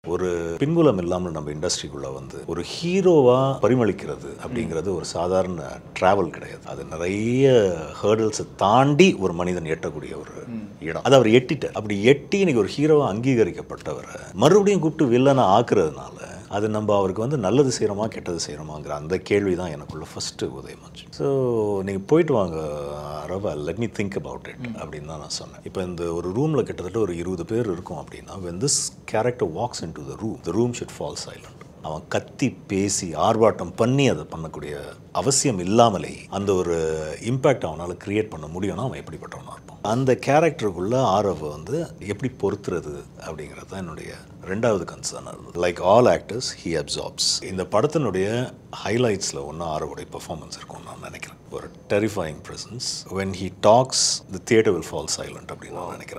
ஒரு பின்புலம் இல்லாமல் நம்ம இண்டஸ்ட்ரிக்குள்ளே வந்து ஒரு ஹீரோவாக பரிமளிக்கிறது அப்படிங்கிறது ஒரு சாதாரண ட்ராவல் கிடையாது. அது நிறைய ஹேர்டல்ஸை தாண்டி ஒரு மனிதன் எட்டக்கூடிய ஒரு இடம். அதை அவர் எட்டிட்டார். அப்படி எட்டி இன்னைக்கு ஒரு ஹீரோவாக அங்கீகரிக்கப்பட்டவரை மறுபடியும் கூப்பிட்டு வில்லனை ஆக்குறதுனால அது நம்ம அவருக்கு வந்து நல்லது செய்கிறோமா கெட்டது செய்கிறோமாங்கிற அந்த கேள்வி தான் எனக்குள்ள ஃபஸ்ட்டு உதயமாச்சு. ஸோ நீங்கள் போயிட்டு வாங்க ரவா, let me think about it அப்படின்னு தான் நான் சொன்னேன். இப்போ இந்த ஒரு ரூமில் கிட்டத்தட்ட ஒரு 20 பேர் இருக்கும் அப்படின்னா, when this character walks into the room should fall silent. அவன் கத்தி பேசி ஆர்ப்பாட்டம் பண்ணி அதை பண்ணக்கூடிய அவசியம் இல்லாமலே அந்த ஒரு இம்பேக்ட் அவனால் கிரியேட் பண்ண முடியும்னா அவன் எப்படிப்பட்டவனாக இருப்பான். அந்த கேரக்டருக்குள்ள ஆரவ் வந்து எப்படி பொறுத்துறது அப்படிங்கிறது தான் என்னுடைய ரெண்டாவது கன்சர்னாக இருந்தது. Like all actors he absorbs. இந்த படத்தினுடைய ஹைலைட்ஸில் ஒன்று ஆரவுடைய பெர்ஃபார்மன்ஸ் இருக்கும்னு நான் நினைக்கிறேன். ஒரு terrifying presence. when he talks the theatre will fall silent அப்படின்னு நான் நினைக்கிறேன்.